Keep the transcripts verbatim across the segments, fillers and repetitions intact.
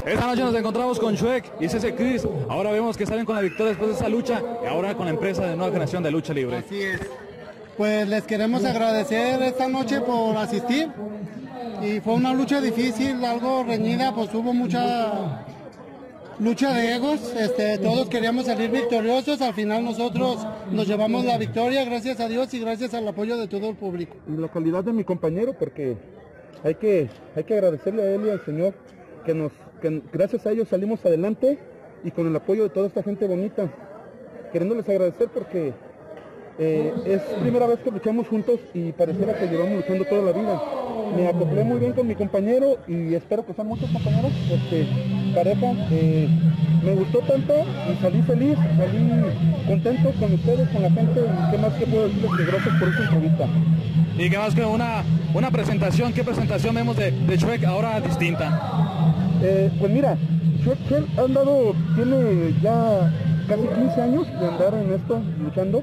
Esta noche nos encontramos con Shrek y C C Chris. Ahora vemos que salen con la victoria después de esa lucha y ahora con la empresa de Nueva Generación de Lucha Libre. Así es. Pues les queremos agradecer esta noche por asistir. Y fue una lucha difícil, algo reñida, pues hubo mucha lucha de egos. Este, todos queríamos salir victoriosos. Al final nosotros nos llevamos la victoria, gracias a Dios y gracias al apoyo de todo el público. Y la calidad de mi compañero, porque hay que, hay que agradecerle a él y al Señor que nos, que gracias a ellos salimos adelante y con el apoyo de toda esta gente bonita, queriéndoles agradecer porque eh, es primera vez que luchamos juntos y pareciera que llevamos luchando toda la vida. Me acoplé muy bien con mi compañero y espero que sean muchos compañeros, este, pareja. Eh, me gustó tanto y salí feliz, salí contento con ustedes, con la gente, y qué más que puedo decirles que gracias por esta entrevista. Y qué más que una, una presentación, ¿qué presentación vemos de, de Shrek ahora distinta? Eh, pues mira, Shrek, Shrek ha andado, tiene ya casi quince años de andar en esto, luchando,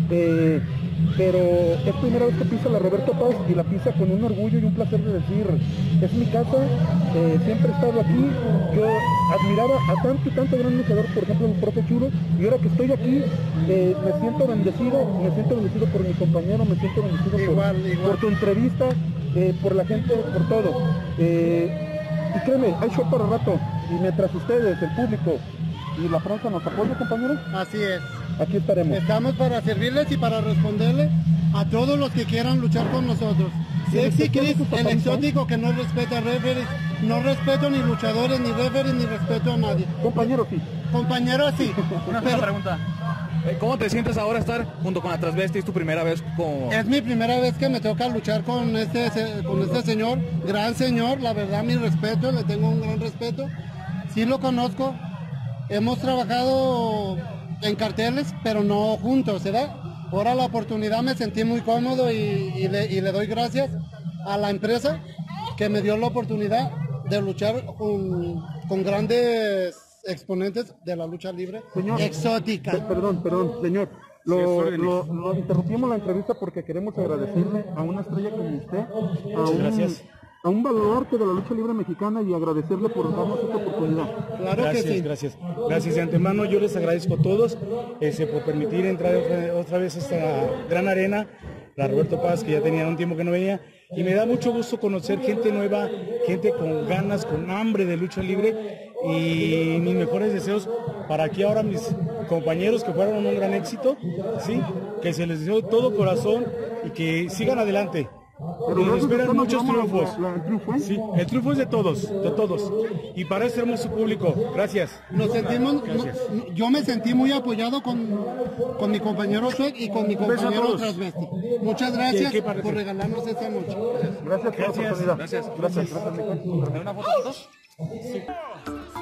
eh, pero es primera vez que pisa la Roberto Paz y la pisa con un orgullo y un placer de decir, es mi casa, eh, siempre he estado aquí. Yo admiraba a tanto y tanto gran luchador, por ejemplo el profe Churo, y ahora que estoy aquí eh, me siento bendecido, me siento bendecido por mi compañero, me siento bendecido igual, por, igual. por tu entrevista, eh, por la gente, por todo. Eh, y créeme, hay show para rato, y mientras ustedes, el público y la prensa nos apoyen, compañeros, Así es. aquí estaremos. Estamos para servirles y para responderle a todos los que quieran luchar con nosotros. Sexy Chris, el exótico que no respeta a referees, no respeto ni luchadores, ni referees, ni respeto a nadie. Compañeros, sí. Compañeros, sí. Una Pero pregunta. ¿Cómo te sientes ahora estar junto con la Transvesti? ¿Es tu primera vez con...? es mi primera vez que me toca luchar con este, con este señor, gran señor, la verdad mi respeto, le tengo un gran respeto. Sí lo conozco, hemos trabajado en carteles, pero no juntos, ¿verdad? Ahora la oportunidad me sentí muy cómodo y, y, le, y le doy gracias a la empresa que me dio la oportunidad de luchar con, con grandes exponentes de la lucha libre, Señor, exótica. pe- Perdón, perdón, señor. Lo, lo, lo interrumpimos la entrevista porque queremos agradecerle a una estrella como usted, a un, gracias. a un baluarte de la lucha libre mexicana y agradecerle por darnos esta oportunidad. Claro Gracias, que sí. gracias. Gracias de antemano, yo les agradezco a todos este, por permitir entrar otra, otra vez a esta gran arena, la Roberto Paz, que ya tenía un tiempo que no venía, y me da mucho gusto conocer gente nueva, gente con ganas, con hambre de lucha libre, y mis mejores deseos para aquí ahora mis compañeros que fueron un gran éxito, ¿sí? Que se les deseo de todo corazón y que sigan adelante. Pero Nos gracias a esperan usted nos muchos llevamos triunfos. la- la- el triunfo, ¿eh? Sí, el triunfo es de todos, de todos. Y para este hermoso público, gracias. Nos sentimos, Gracias. yo me sentí muy apoyado con, con mi compañero Shrek y con mi Un beso a compañero todos. Transvesti. Muchas gracias ¿Qué- qué parece? por regalarnos esta noche. Gracias por la Gracias. oportunidad. Gracias. Gracias, gracias, mi gente. ¿Una foto juntos? Sí.